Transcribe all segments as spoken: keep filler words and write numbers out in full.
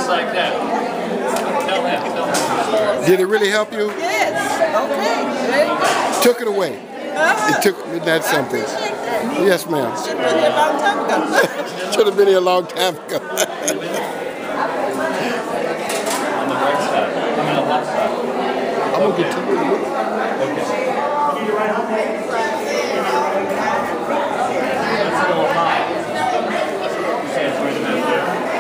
Just like that. Tell him, tell him. Did it really help you? Yes. Okay. Very good. Took it away. Uh-huh. It took that's something. Yes, ma'am. Should have been here a long time ago. Should have been here a long time ago. On the right side. I'm on the left side. I'm gonna get to it. Okay. That's a little high. Okay, it's right about there.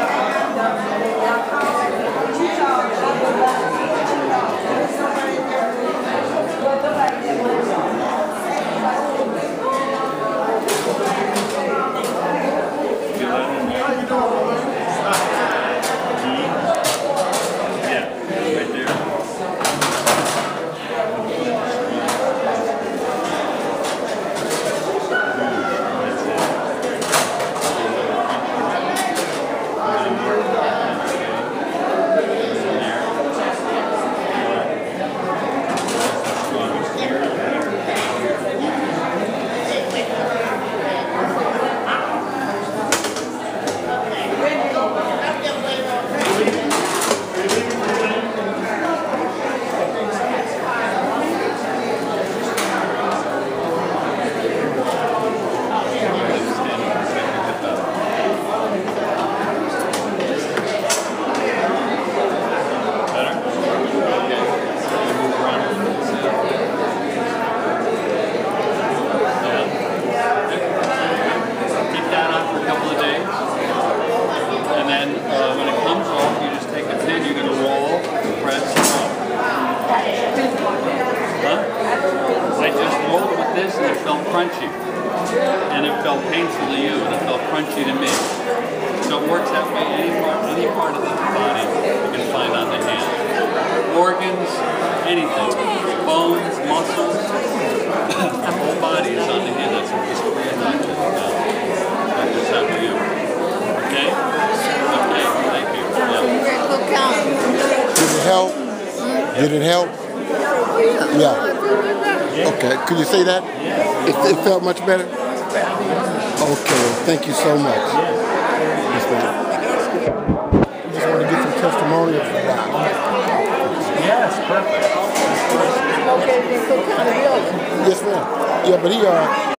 This and it felt crunchy, and it felt painful to you, and it felt crunchy to me. So it works that way. Any part, any part of the body you can find on the hand. Organs, anything, bones, muscles, the whole body is on the hand. That's what this Korean doctor is about. Doctor for you. Okay? Okay. Thank you. Yeah. Did it help? Did it help? Yeah. Okay, could you say that? It, it felt much better? Okay, thank you so much. Yes, ma'am. We just want to get some testimonials for that. Yes, perfect. Yes, ma'am. Yeah, but he, uh,